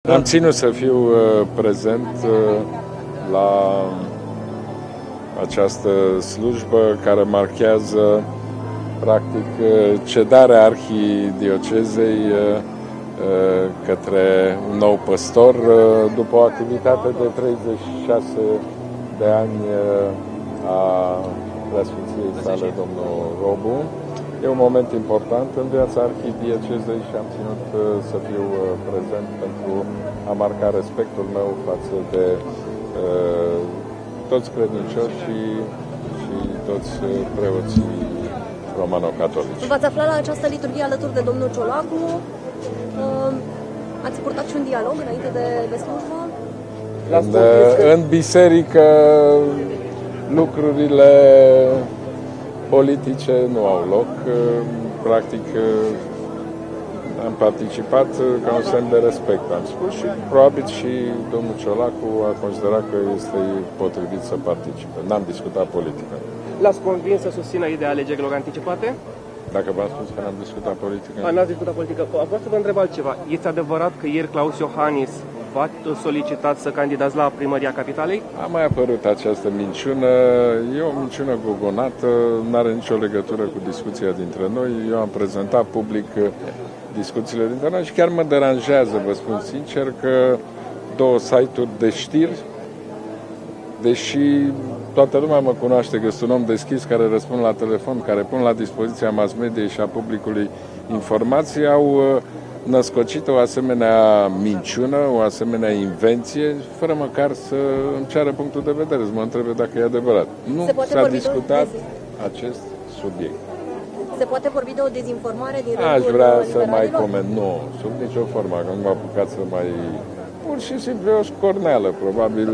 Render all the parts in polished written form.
Am ținut să fiu prezent la această slujbă care marchează practic cedarea arhidiocezei către un nou păstor după o activitate de 36 de ani a preasfinției sale, domnul Robu. E un moment important în viața arhidiocezei și am ținut să fiu prezent pentru a marca respectul meu față de toți credincioșii și toți preoții romano-catolici. V-ați aflat la această liturghie alături de domnul Ciolacu. Ați purtat și un dialog înainte de slujbă? În biserică lucrurile politice nu au loc. Practic am participat ca un semn de respect, am spus, și probabil și domnul Ciolacu a considerat că este potrivit să participe. N-am discutat politică. L-ați convins să susțină ideea alegerilor anticipate? Dacă v-am spus că n-am discutat politică... N-ați discutat politică. Vreau să vă întreb altceva. Este adevărat că ieri Claus Iohannis v-a solicitat să candidați la primăria capitalei? A mai apărut această minciună. E o minciună gogonată, nu are nicio legătură cu discuția dintre noi. Eu am prezentat public discuțiile dintre noi și chiar mă deranjează, vă spun sincer, că două site-uri de știri, deși toată lumea mă cunoaște că sunt un om deschis care răspund la telefon, care pun la dispoziția mass media și a publicului informații, au născocit o asemenea minciună, o asemenea invenție, fără măcar să îmi ceară punctul de vedere, să mă întrebe dacă e adevărat. Nu s-a discutat acest subiect. Se poate vorbi de o dezinformare din rândul Aș vrea să mai liberalilor? coment. Nu, sub nicio formă, că nu m-am apucat să mai... Pur și simplu e o scorneală, probabil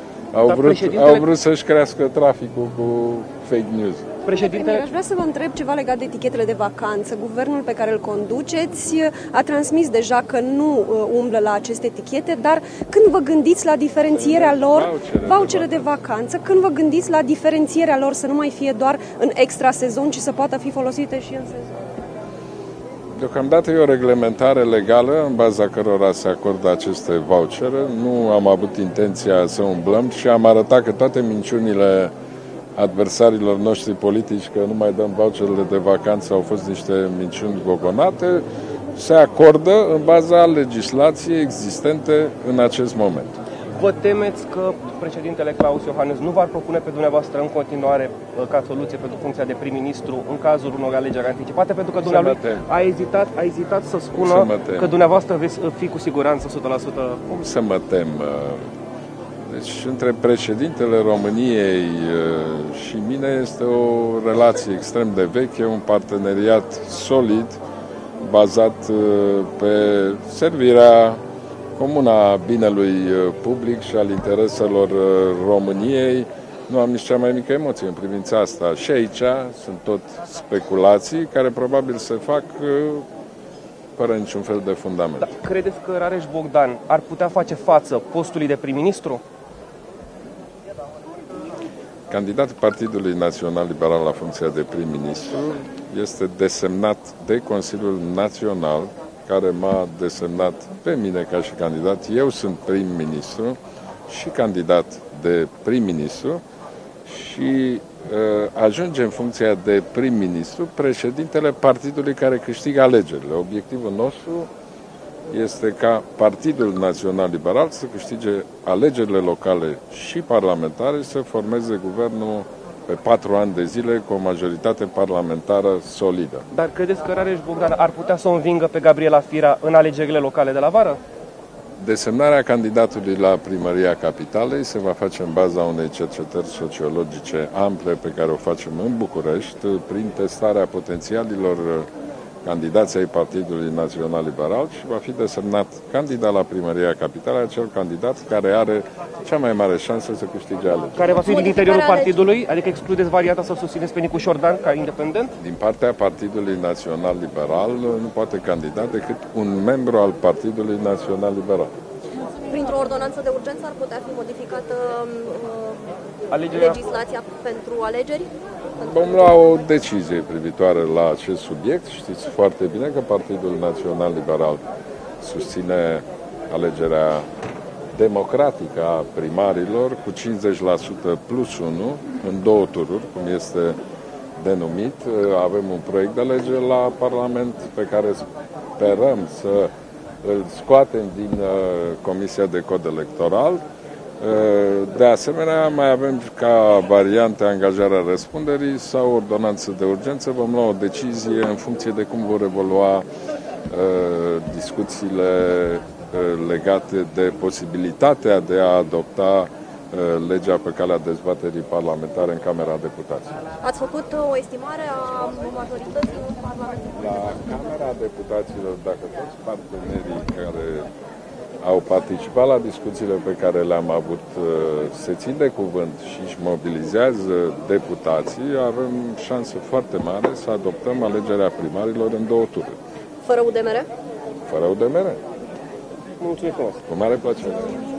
au vrut să-și crească traficul cu fake news. Premier, aș vrea să vă întreb ceva legat de etichetele de vacanță. Guvernul pe care îl conduceți a transmis deja că nu umblă la aceste etichete, dar când vă gândiți la diferențierea lor, vouchere de vacanță, când vă gândiți la diferențierea lor să nu mai fie doar în extra sezon, ci să poată fi folosite și în sezon? Deocamdată e o reglementare legală în baza cărora se acordă aceste vouchere. Nu am avut intenția să umblăm și am arătat că toate minciunile adversarilor noștri politici că nu mai dăm voucherele de vacanță au fost niște minciuni gogonate, se acordă în baza legislației existente în acest moment. Vă temeți că președintele Claus Iohannis nu v-ar propune pe dumneavoastră în continuare ca soluție pentru funcția de prim-ministru în cazul unor alegeri anticipate? Pentru că dumnealui a ezitat să spună că dumneavoastră veți fi cu siguranță 100%. Cum să mă tem? Deci, între președintele României și mine este o relație extrem de veche, un parteneriat solid, bazat pe servirea comună a binelui public și al intereselor României. Nu am nici cea mai mică emoție în privința asta. Și aici sunt tot speculații care probabil se fac fără niciun fel de fundament. Da, credeți că Rareș-Bogdan ar putea face față postului de prim-ministru? Candidatul Partidului Național Liberal la funcția de prim-ministru este desemnat de Consiliul Național, care m-a desemnat pe mine ca și candidat. Eu sunt prim-ministru și candidat de prim-ministru și ajunge în funcția de prim-ministru președintele partidului care câștigă alegerile. Obiectivul nostru este ca Partidul Național Liberal să câștige alegerile locale și parlamentare și să formeze guvernul pe 4 ani de zile cu o majoritate parlamentară solidă. Dar credeți că Rareș-Bogdan ar putea să o învingă pe Gabriela Firea în alegerile locale de la vară? Desemnarea candidatului la primăria capitalei se va face în baza unei cercetări sociologice ample pe care o facem în București prin testarea potențialilor candidații ai Partidului Național Liberal și va fi desemnat candidat la primăria capitalei acel candidat care are cea mai mare șansă să câștige alegerile. Care va fi din interiorul partidului? Adică excludeți varianta să susțineți pe Nicu Șordan ca independent? Din partea Partidului Național Liberal nu poate candida decât un membru al Partidului Național Liberal. Printr-o ordonanță de urgență ar putea fi modificată legislația pentru alegeri? Vom lua o decizie privitoare la acest subiect. Știți foarte bine că Partidul Național Liberal susține alegerea democratică a primarilor cu 50% plus 1 în 2 tururi, cum este denumit. Avem un proiect de lege la Parlament pe care sperăm să îl scoatem din Comisia de Cod Electoral. De asemenea, mai avem ca variante angajarea răspunderii sau ordonanță de urgență. Vom lua o decizie în funcție de cum vor evolua discuțiile legate de posibilitatea de a adopta legea pe calea dezbaterii parlamentare în Camera Deputaților. Ați făcut o estimare a majorității în Parlamentul? La Camera Deputaților, dacă toți partenerii care au participat la discuțiile pe care le-am avut se țin de cuvânt și își mobilizează deputații, avem șanse foarte mari să adoptăm alegerea primarilor în 2 tururi. Fără UDMR? Fără UDMR. Mulțumesc frumos! Cu mare plăcere!